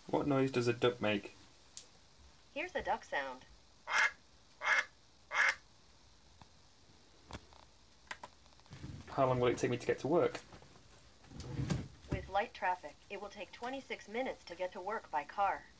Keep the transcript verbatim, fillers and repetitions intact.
What noise does a duck make? Here's a duck sound. How long will it take me to get to work? With light traffic, it will take twenty-six minutes to get to work by car.